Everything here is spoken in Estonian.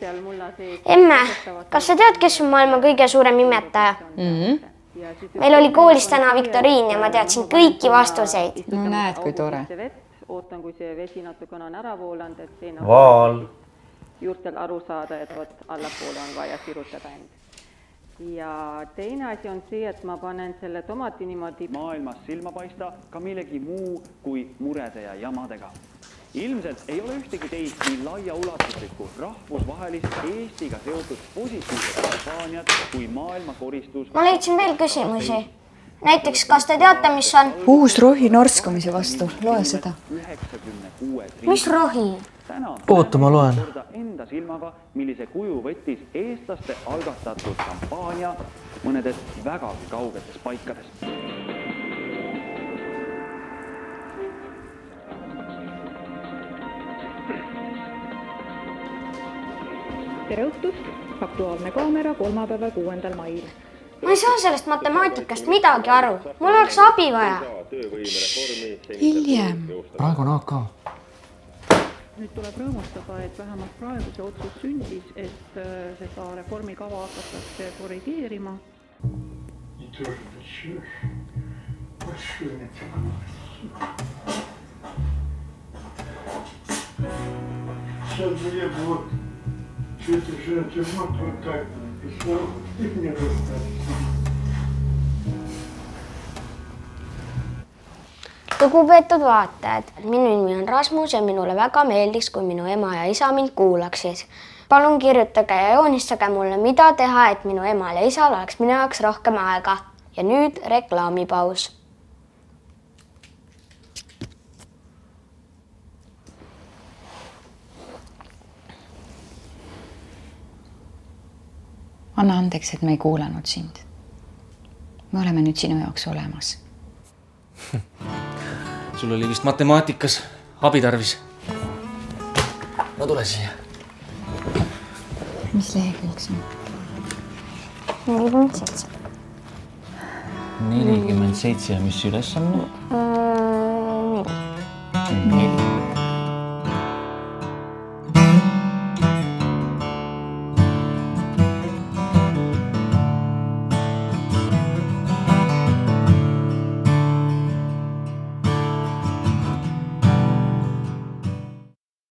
Emme, kas sa tead, kes on maailma kõige suurem imetaja? Meil oli koolis täna viktoriin ja ma teadsin kõiki vastuseid. No näed, kui tore. Vaal. Juurtel aru saada, et allapoole on vaja sirutada end. Ja teine asi on see, et ma panen selle tomati niimoodi maailmas silma paista ka millegi muu kui murede ja jamadega. Ilmselt ei ole ühtegi teist nii laiaulatuslikku rahvusvahelist Eestiga seotud positiivset kampaaniat kui maailma koristus. Ma leidsin veel küsimusi. Näiteks, kas te teate, mis on? Uus rohi norskumise vastu. Loe seda. Mis rohi? Oota, ma loen. Enda silmaga, millise kuju võttis eestlaste algatatud kampaania mõnedes vägagi kaugetes paikades. Tere õhtust! Aktuaalne kaamera kolmapäeva 6. mail. Ma ei saa sellest matemaatikast midagi aru. Mul oleks abi vaja. Hiljem. Praegu on AK. Nüüd tuleb rõõmustada, et vähemalt praegu see otsus sündis, et seda reformikava hakatakse korrigeerima. Lugupeetud vaatajad, minu nimi on Rasmus ja minule väga meeldiks, kui minu ema ja isa mind kuulaksid. Palun kirjutage ja joonistage mulle, mida teha, et minu emal ja isal oleks minu jaoks rohkem aega. Ja nüüd reklaamipaus. Anna andeks, et me ei kuulanud sind. Me oleme nüüd sinu jaoks olemas. Sul oli vist matemaatikas abi tarvis. No tule siia. Mis lehekülg see on? 47. 47 ja mis üles on? 4.